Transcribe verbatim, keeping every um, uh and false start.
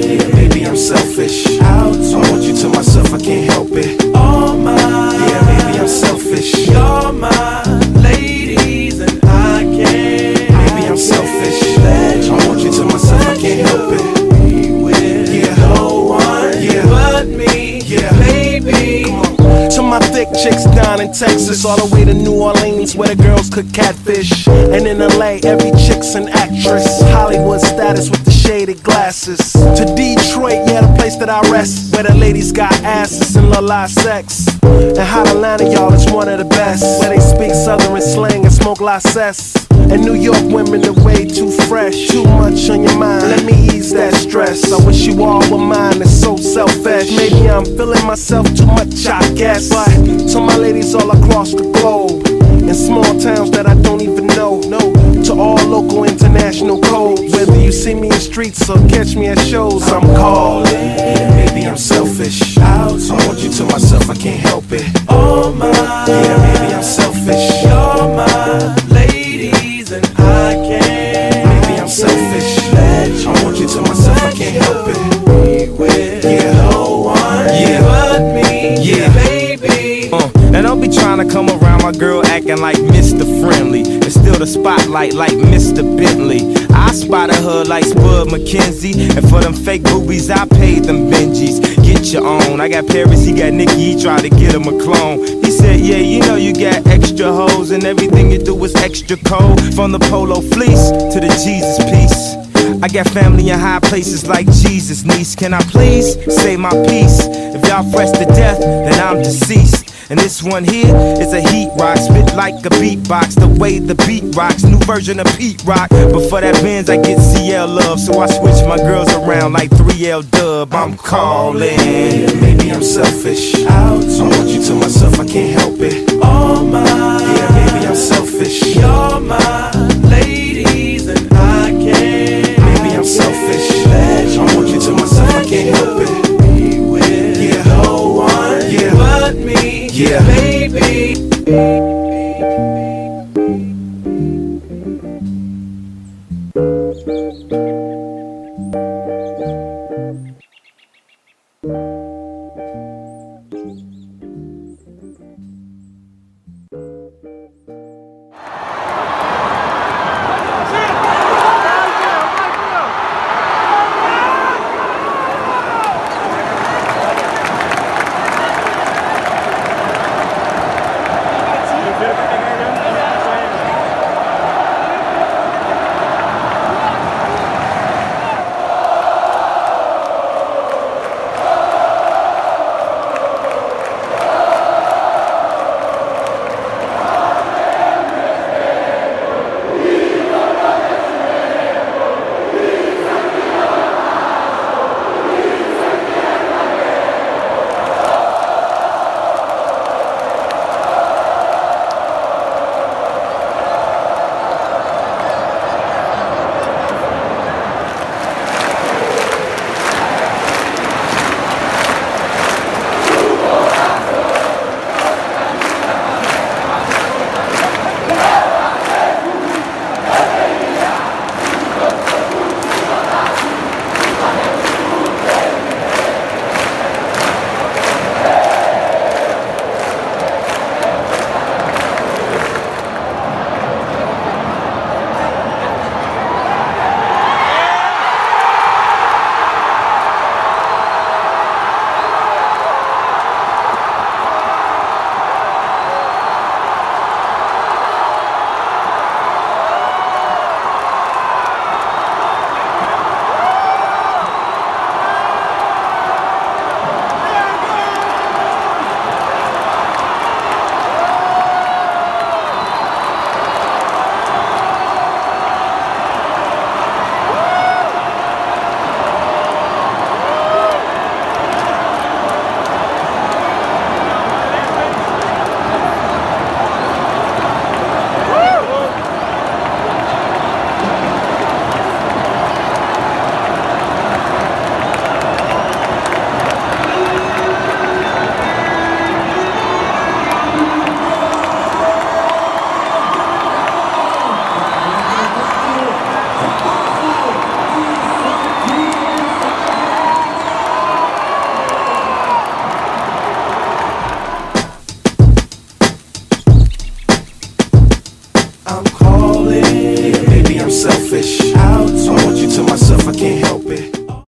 Yeah, maybe I'm selfish. I want you to myself, I can't help it. All mine. Yeah, maybe I'm selfish. You're my ladies and I can't. Maybe I'm selfish. I want you to myself, I can't help it. Yeah, no one yeah. but me. Yeah, baby. To my thick chicks down in Texas, all the way to New Orleans where the girls cook catfish. And in L A, every chick's an actress. Hollywood status with the shaded glasses. To Detroit, yeah, the place that I rest, where the ladies got asses and la-la sex. And Hot Atlanta, y'all, is one of the best, where they speak southern slang and smoke la cess. And New York women are way too fresh. Too much on your mind, let me ease that stress. I wish you all were mine, it's so selfish. Maybe I'm feeling myself too much, I guess. But to my ladies all across the globe, in small towns that I don't even know, no. To all local international codes, whether you see me in streets or catch me at shows, I'm calling. Yeah, maybe I'm selfish. I want you to myself, I can't help it. All mine. Yeah, maybe I'm selfish. You're my ladies and I can't. Maybe I'm selfish. I want you to myself, I can't help it. Yeah, no one yeah. but me. Yeah, baby. Uh, and don't be trying to come around my girl acting like Mister Friendly and still the spotlight like Mister Bentley. I spotted her like Spud McKenzie, and for them fake boobies I paid them Benjis. Get your own. I got Paris, he got Nicki, he tried to get him a clone. He said, yeah, you know you got extra hoes and everything you do is extra cold. From the polo fleece to the Jesus piece. I got family in high places like Jesus, niece. Can I please say my piece? If y'all fresh to death, then I'm deceased. And this one here is a heat rock, spit like a beatbox, the way the beat rocks, new version of Pete Rock. But for that Benz I get C L love, so I switch my girls around like three L Dub. I'm calling. Yeah, maybe I'm selfish. I want you to myself, I can't help it. All mine. Yeah, maybe I'm selfish. You're my ladies and I can't. Maybe I'm selfish. I want you to myself, I can't help it. Yeah, no one yeah. but me. Yeah, baby. Yeah, maybe I'm selfish. I want you to myself, I can't help it.